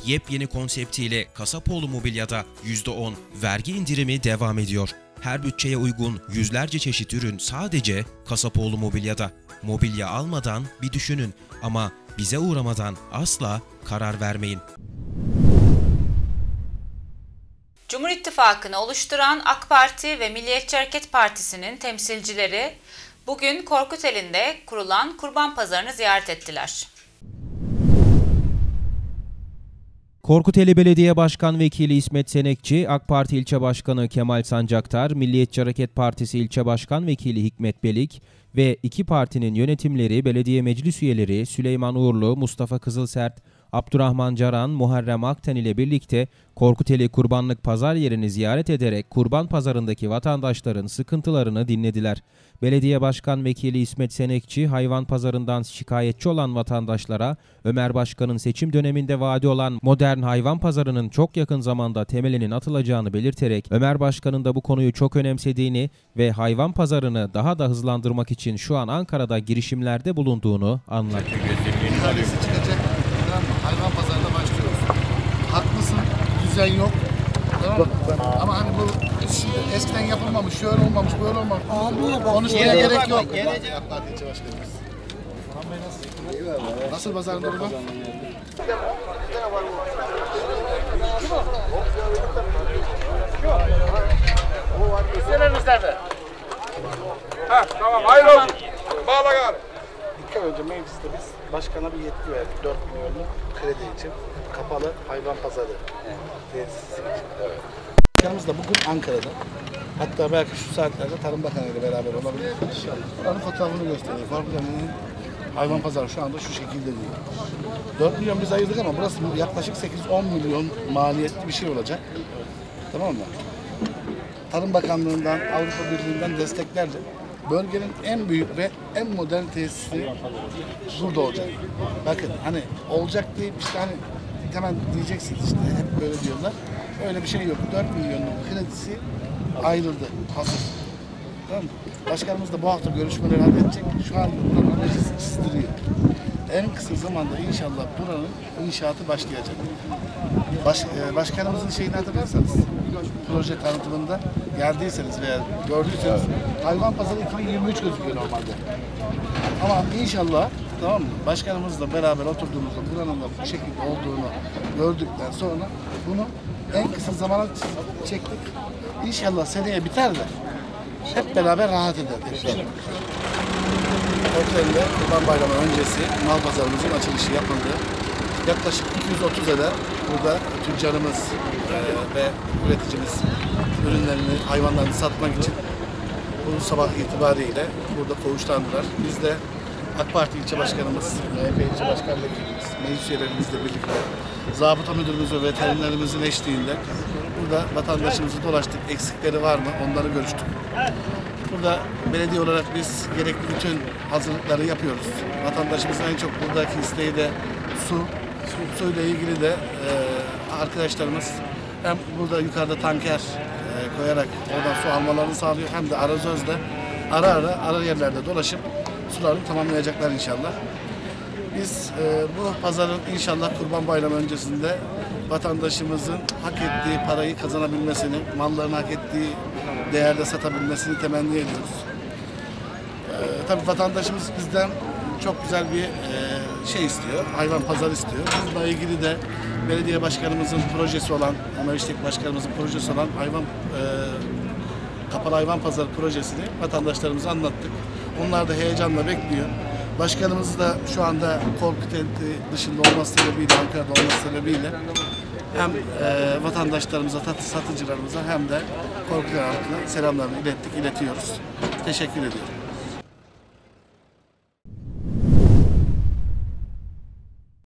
yepyeni konseptiyle Kasapoğlu Mobilya'da %10 vergi indirimi devam ediyor. Her bütçeye uygun yüzlerce çeşit ürün sadece Kasapoğlu Mobilya'da. Mobilya almadan bir düşünün ama bize uğramadan asla karar vermeyin. Cumhur İttifakı'nı oluşturan AK Parti ve Milliyetçi Hareket Partisi'nin temsilcileri bugün Korkuteli'nde kurulan Kurban Pazarı'nı ziyaret ettiler. Korkuteli Belediye Başkan Vekili İsmet Senekçi, AK Parti İlçe Başkanı Kemal Sancaktar, Milliyetçi Hareket Partisi İlçe Başkan Vekili Hikmet Belik ve iki partinin yönetimleri, belediye meclis üyeleri Süleyman Uğurlu, Mustafa Kızılsert, Abdurrahman Caran, Muharrem Akten ile birlikte Korkuteli Kurbanlık Pazar yerini ziyaret ederek kurban pazarındaki vatandaşların sıkıntılarını dinlediler. Belediye Başkan Vekili İsmet Senekçi, hayvan pazarından şikayetçi olan vatandaşlara Ömer Başkan'ın seçim döneminde vaadi olan modern hayvan pazarının çok yakın zamanda temelinin atılacağını belirterek Ömer Başkan'ın da bu konuyu çok önemsediğini ve hayvan pazarını daha da hızlandırmak için şu an Ankara'da girişimlerde bulunduğunu anlattı. Hayvan pazarına başlıyoruz. Haklısın, düzen yok. Tamam mı? Ama hani bu eskiden yapılmamış, şöyle olmamış, böyle olmamış. Konuşmaya gerek yok. Nasıl pazarın durumu? Ha, tamam, hayır olsun. Bağla gari. 2 ay önce mecliste biz başkana bir yetki verdik. 4 milyonluk kredi için kapalı hayvan pazarı tesisi için. Evet. Başkanımız da bugün Ankara'da. Hatta belki şu saatlerde Tarım Bakanı ile beraber olabilir. Buranın fotoğrafını gösteriyor. Korkuteli'nin hayvan pazarı şu anda şu şekilde diyor. 4 milyon biz ayırdık ama burası yaklaşık 8-10 milyon maliyetli bir şey olacak. Tamam mı? Tarım Bakanlığı'ndan, Avrupa Birliği'nden desteklerle bölgenin en büyük ve en modern tesisi burada olacak. Bakın hani olacak deyip işte hani hemen diyeceksiniz işte hep böyle diyorlar. Öyle bir şey yok. 4 milyonluk kredisi ayrıldı. Hazır. Tamam mı? Başkanımız da bu hafta görüşmeleri halledecek. Şu an buranın meclisi çizdiriyor. En kısa zamanda inşallah buranın inşaatı başlayacak. Başkanımızın şeyini hatırlarsanız proje tanıtımında geldiyseniz veya gördüyseniz hayvan pazarı 2023 gözüküyor normalde. Ama inşallah tamam mı? Başkanımızla beraber oturduğumuzda buranın da bu şekilde olduğunu gördükten sonra bunu en kısa zamana çektik. İnşallah seneye biter de hep beraber rahat eder. Korkuteli'de Kurban Bayramı öncesi mal pazarımızın açılışı yapıldı. Yaklaşık 230 eder burada tüccarımız ve üreticimiz ürünlerini, hayvanlarını satmak için bu sabah itibariyle burada koğuşlandılar. Biz de AK Parti ilçe başkanımız, MHP ilçe başkan vekilimiz, meclis üyelerimizle birlikte zabıta müdürümüz ve veterinerimizin eşliğinde burada vatandaşımızı dolaştık. Eksikleri var mı? Onları görüştük. Burada belediye olarak biz gerekli bütün hazırlıkları yapıyoruz. Vatandaşımızın en çok buradaki isteği de su. Suyla ilgili de arkadaşlarımız hem burada yukarıda tanker koyarak oradan su almalarını sağlıyor hem de arazözde ara yerlerde dolaşıp sularını tamamlayacaklar inşallah. Biz bu pazarın inşallah Kurban Bayramı öncesinde vatandaşımızın hak ettiği parayı kazanabilmesini, mallarını hak ettiği değerde satabilmesini temenni ediyoruz. Tabii vatandaşımız bizden çok güzel bir şey istiyor, hayvan pazarı istiyor. Bununla ilgili de belediye başkanımızın projesi olan, Ömer İştek başkanımızın projesi olan kapalı hayvan pazarı projesini vatandaşlarımıza anlattık. Onlar da heyecanla bekliyor. Başkanımız da şu anda Korkuteli dışında olması sebebiyle, Ankara'da olması sebebiyle hem vatandaşlarımıza, satıcılarımıza hem de Korkuteli halkına selamlarını iletiyoruz. Teşekkür ediyorum.